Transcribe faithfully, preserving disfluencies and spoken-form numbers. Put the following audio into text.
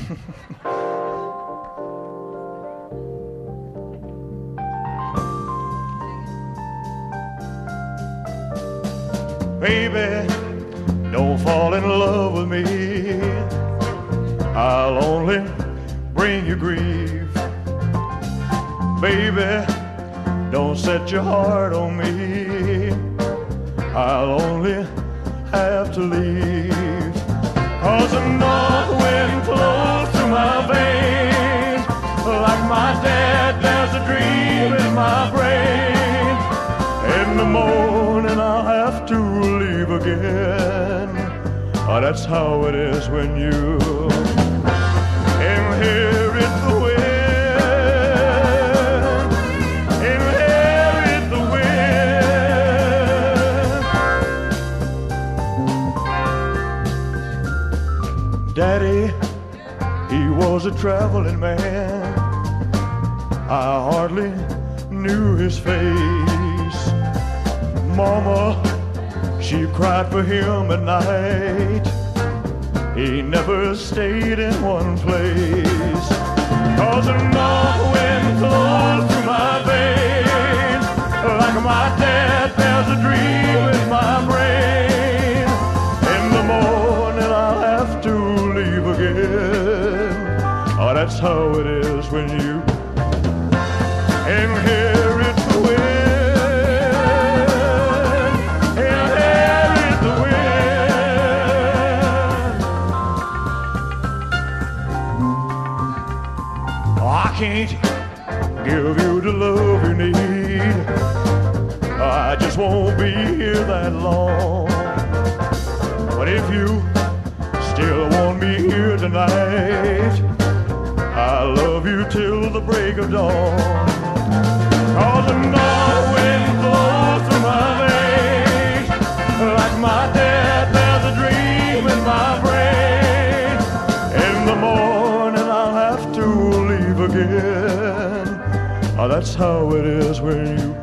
Baby, don't fall in love with me. I'll only bring you grief. Baby, don't set your heart on me. I'll only have to leave. 'Cause the north wind flows through my veins. Like my dad, there's a dream in my brain. In the morning I'll have to leave again. Oh, that's how it is when you inherit the wind. Inherit the wind. Daddy, he was a traveling man. I hardly knew his face. Mama, she cried for him at night. He never stayed in one place. 'Cause the north wind flows through my veins. Like my dad, there's a dream in my brain. In the morning I'll have to leave again. Oh, that's how it is when you inherit the wind. I can't give you the love you need. I just won't be here that long. But if you still want me here tonight, I'll love you till the break of dawn. 'Cause the north wind blows through my veins. Like my dad, there's a dream in my brain. In the morning I'll have to leave again. Oh, that's how it is when you